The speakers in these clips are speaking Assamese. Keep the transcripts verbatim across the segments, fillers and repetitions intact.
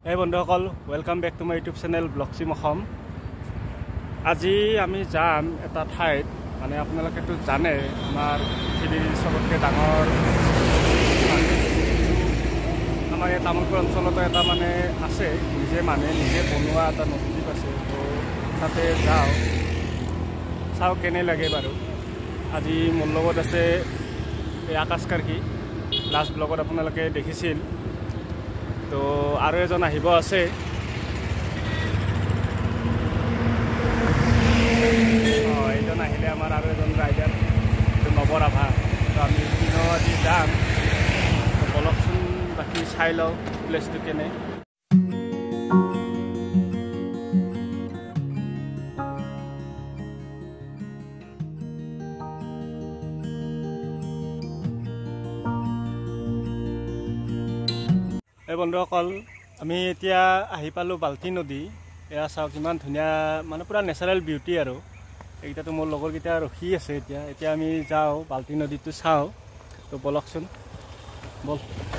Hey বন্ধুসকল, welcome back to my YouTube channel Blocksim Assam. আজি আমি যাম এটা ঠাইত, মানে আপোনালোকে তো জানে আমাৰ পৃথিৱীৰ সবতকৈ ডাঙৰ আমাৰ এই তামোলপুৰ অঞ্চলত এটা মানে আছে, নিজে মানে নিজে বনোৱা এটা নদীদ্বীপ আছে। তো তাতে যাওঁ, চাওঁ কেনে লাগে বাৰু। আজি মোৰ লগত আছে এই আকাশ কাৰ্কি, লাষ্ট ব্লগত আপোনালোকে দেখিছিল। তো আৰু এজন আহিব আছে, অঁ এইজন আহিলে আমাৰ আৰু এজন ৰাইডাৰ নৱৰাভা। তো আমি তিনিও আজি যাম, বলকচোন বাকী চাই লওঁ প্লেচটো কেনে। এই বন্ধুসকল, আমি এতিয়া আহি পালোঁ বাল্টি নদী। এয়া চাওক কিমান ধুনীয়া, মানে পূৰা নেচাৰেল বিউটি আৰু। এইকেইটাতো মোৰ লগৰকেইটা ৰখি আছে এতিয়া। এতিয়া আমি যাওঁ বাল্টি নদীটো চাওঁ। তো বলকচোন, বল।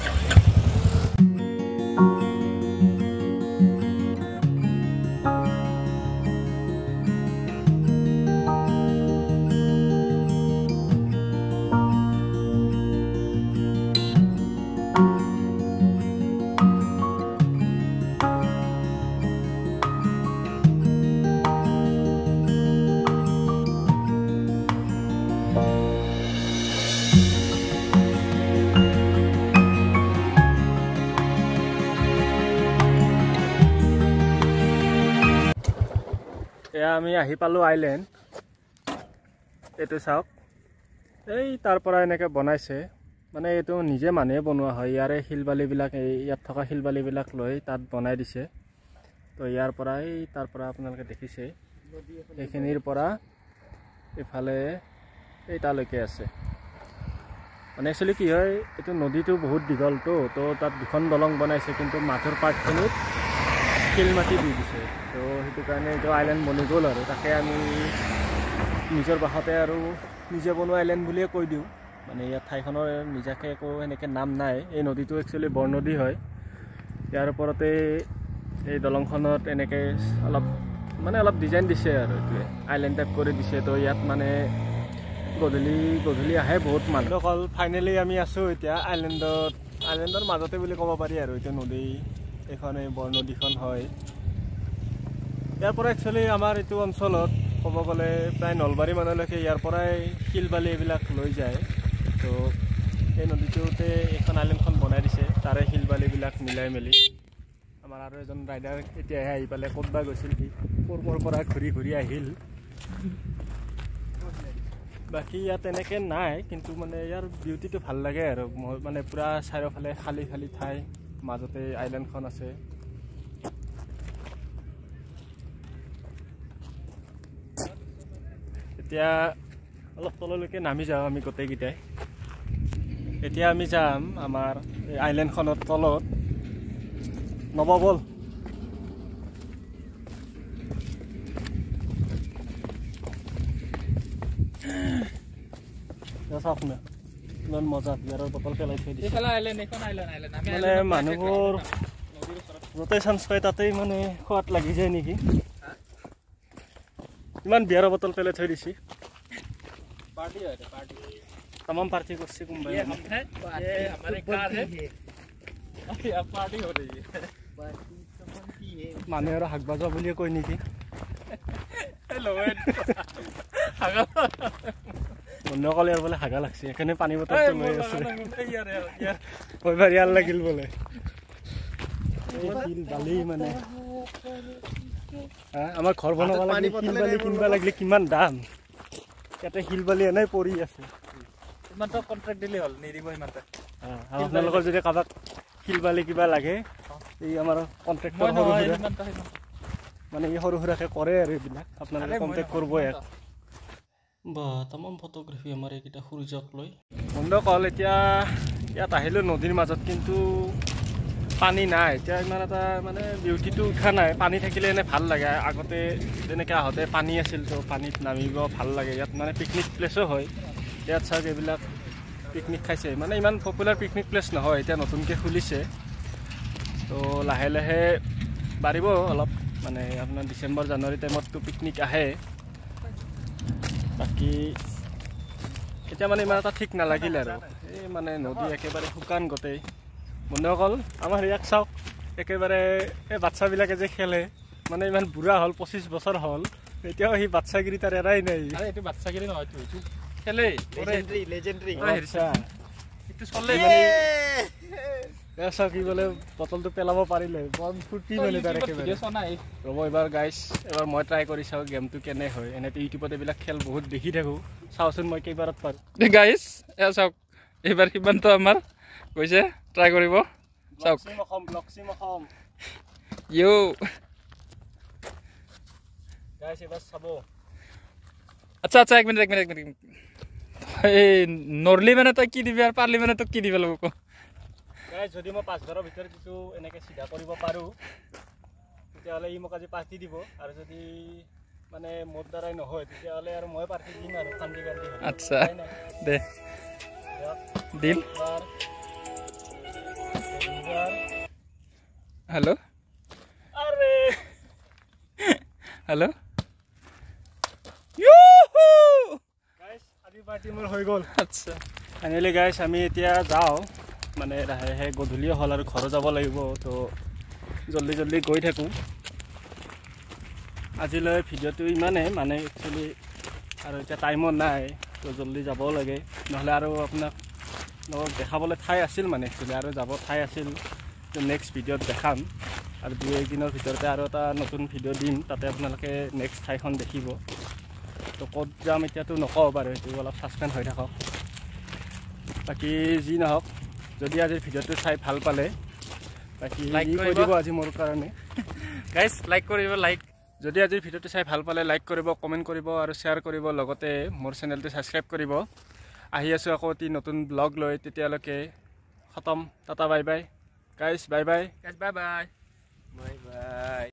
এয়া আমি আহি পালোঁ আইলেণ্ড। এইটো চাওক, এই তাৰ পৰা এনেকৈ বনাইছে, মানে এইটো নিজে মানুহে বনোৱা হয়। ইয়াৰে শিল বালিবিলাক, এই ইয়াত থকা শিল বালিবিলাক লৈ তাত বনাই দিছে। তো ইয়াৰ পৰা এই তাৰ পৰা আপোনালোকে দেখিছে, এইখিনিৰ পৰা এইফালে এই তালৈকে আছে। মানে একচুৱেলি কি হয়, এইটো নদীটো বহুত দীঘলটো, তো তাত দুখন দলং বনাইছে, কিন্তু মাজৰ পাৰ্টখিনিত শিল মাটি দি দিছে। তো সেইটো কাৰণে এইটো আইলেণ্ড বনি গ'ল আৰু। তাকে আমি নিজৰ ভাষাতে আৰু নিজে বনোৱা আইলেণ্ড বুলিয়ে কৈ দিওঁ। মানে ইয়াত ঠাইখনৰ নিজাকৈ একো এনেকৈ নাম নাই। এই নদীটো একচুৱেলি বৰনদী হয়। ইয়াৰ ওপৰতে এই দলংখনত এনেকৈ অলপ মানে অলপ ডিজাইন দিছে আৰু, এইটোৱে আইলেণ্ড টাইপ কৰি দিছে। তো ইয়াত মানে গধূলি গধূলি আহে বহুত মানুহ। অকল ফাইনেলি আমি আছোঁ এতিয়া আইলেণ্ডত, আইলেণ্ডৰ মাজতে বুলি ক'ব পাৰি আৰু। এইটো নদী, এইখন এই বৰনদীখন হয়। ইয়াৰ পৰা একচুৱেলি আমাৰ এইটো অঞ্চলত ক'ব গ'লে প্ৰায় নলবাৰী মানলৈকে ইয়াৰ পৰাই শিল বালি এইবিলাক লৈ যায়। তো এই নদীটোতে এইখন আইলেণ্ডখন বনাই দিছে, তাৰে শিল বালিবিলাক মিলাই মেলি। আমাৰ আৰু এজন ৰাইডাৰ এতিয়াহে আহি পালে, ক'তবা গৈছিল সি, ক'ৰ পৰা ঘূৰি ঘূৰি আহিল। বাকী ইয়াত এনেকৈ নাই, কিন্তু মানে ইয়াৰ বিউটিটো ভাল লাগে আৰু। মানে পূৰা চাৰিওফালে খালী খালী ঠাই, মাজতে আইলেণ্ডখন আছে। এতিয়া অলপ তললৈকে নামি যাওঁ আমি গোটেইকেইটাই। এতিয়া আমি যাম আমাৰ এই আইলেণ্ডখনৰ তলত। নব বল। চাওক না, ইমান মজা, বিয়াৰৰ বটল পেলাই থৈ দিছে। মানে মানুহবোৰ য'তেই চান্স পায় তাতেই মানে খোৱাত লাগি যায় নেকি। ইমান বিয়াৰৰ বটল পেলাই থৈ দিছে। तमाम पार्टी করছে কোনবাই। ये हम है, ये हमारे कार है, अब पार्टी हो रही है। মানে আৰু হাক বাজা বুলিয়ে কয় নেকি। হেল্ল' হাগা বন্ধুসকলে ইয়াৰ বোলে হাগা লাগছে, সেইকাৰণে পানী বটলটো লৈ আছে। ওইবাৰ ইয়াৰ লাগিল বোলে শিল বালি। মানে আমাৰ ঘৰ বনাব লাগিলে শিল বালি কিনবা লাগিলে কিমান দাম, ইয়াতে শিল বালি এনেই পৰি আছে। ইমানটো কণ্ট্ৰেক্ট দিলে হ'ল, নিদিব ইমানটা। আপোনালোকৰ যদি কাৰোবাক শিল বালি কিবা লাগে, এই আমাৰ কণ্ট্ৰেক্টৰ সৰু সুৰা, মানে এই সৰু সুৰাকৈ কৰে আৰু এইবিলাক, আপোনালোকে কণ্টেক্ট কৰিব ইয়াক। বা তামাম ফটোগ্ৰাফী আমাৰ এইকেইটা সূৰ্যক লৈ। বন্ধুসকল, এতিয়া ইয়াত আহিলোঁ নদীৰ মাজত, কিন্তু পানী নাই। এতিয়া ইমান এটা মানে বিউটিটো উঠা নাই। পানী থাকিলে এনে ভাল লাগে। আগতে যেনেকৈ আহোঁতে পানী আছিল, তো পানীত নামিব ভাল লাগে। ইয়াত মানে পিকনিক প্লেচো হয়। ইয়াত চাওক এইবিলাক পিকনিক খাইছে, মানে ইমান পপুলাৰ পিকনিক প্লেচ নহয়, এতিয়া নতুনকৈ খুলিছে। তো লাহে লাহে বাঢ়িব অলপ মানে আপোনাৰ ডিচেম্বৰ জানুৱাৰী টাইমততো পিকনিক আহে বাকী এতিয়া মানে ইমান এটা ঠিক নালাগিলে আৰু এই মানে নদী একেবাৰে শুকান গোটেই বন্ধুসকল আমাৰ ইয়াক চাওক একেবাৰে এই বাচ্চাবিলাকে যে খেলে মানে ইমান বুঢ়া হ'ল পঁচিছ বছৰ হ'ল এতিয়াও সেই বাচ্চাগিৰি তাৰ এৰাই নাই এইটো বাচ্চাগিৰি নহয় এইটো খেলে লেজেণ্ডাৰী লেজেণ্ডাৰী এইটো চলে মানে এসা কি বলে বটলটো পেলাব পাৰিলে বম ফুটি মানে তাৰ একেবাৰে ৰ'ব এবাৰ গাইছ এবাৰ মই ট্ৰাই কৰি চাওঁ গেমটো কেনে হয় এনেতো ইউটিউবত এইবিলাক খেল বহুত দেখি থাকোঁ চাওঁচোন মই কেইবাৰত পাৰোঁ গাইছ এয়া চাওক এইবাৰ সিমানটো আমাৰ কৈছে ট্ৰাই কৰিব চাওক লক্সিম অসম ইউ গাইছ এবাৰ চাব আচ্ছা আচ্ছা এক মিনিট এক মিনিট এক মিনিট এই নৰলি মানে তই কি দিবি আৰু পাৰলি মানে তোক কি দিব লাগিব ক গাইছ যদি মই পাঁচ বাৰৰ ভিতৰত কিছু এনেকৈ চিধা কৰিব পাৰোঁ তেতিয়াহ'লে ই মোক আজি পাৰ্টি দিব আৰু যদি মানে মোৰ দ্বাৰাই নহয় তেতিয়াহ'লে আৰু মই পাৰ্টি দিম আৰু কান্দি কান্দি আচ্ছা দে দিল হেল্ল' আৰে হেল্ল' গাইছ আজি পাৰ্টি মোৰ হৈ গ'ল আচ্ছা ফাইনেলি গাইছ আমি এতিয়া যাওঁ মানে লাহে লাহে গধূলি হ'ল আৰু ঘৰত যাব লাগিব তো জল্দি জল্দি গৈ থাকোঁ আজিলৈ ভিডিঅ'টো ইমানেই মানে একচুৱেলি আৰু এতিয়া টাইমো নাই তো জল্দি যাবও লাগে নহ'লে আৰু আপোনাক লগত দেখাবলৈ ঠাই আছিল মানে একচুৱেলি আৰু যাব ঠাই আছিল তো নেক্সট ভিডিঅ'ত দেখাম আৰু দুই একদিনৰ ভিতৰতে আৰু এটা নতুন ভিডিঅ' দিম তাতে আপোনালোকে নেক্সট ঠাইখন দেখিব তো ক'ত যাম এতিয়াতো নকওঁ বাৰু সেইটো অলপ ছাছপেন্স হৈ থাকক বাকী যি নহওক যদি আজিৰ ভিডিঅ'টো চাই ভাল পালে বাকী লাইক কৰি দিব আজি মোৰ কাৰণে গাইছ লাইক কৰিব লাইক যদি আজিৰ ভিডিঅ'টো চাই ভাল পালে লাইক কৰিব কমেণ্ট কৰিব আৰু শ্বেয়াৰ কৰিব লগতে মোৰ চেনেলটো ছাবস্ক্ৰাইব কৰিব আহি আছোঁ আকৌ এটি নতুন ব্লগ লৈ তেতিয়ালৈকে খতম টাটা বাই বাই গাইছ বাই বাই গাইছ বাই বাই বাই বাই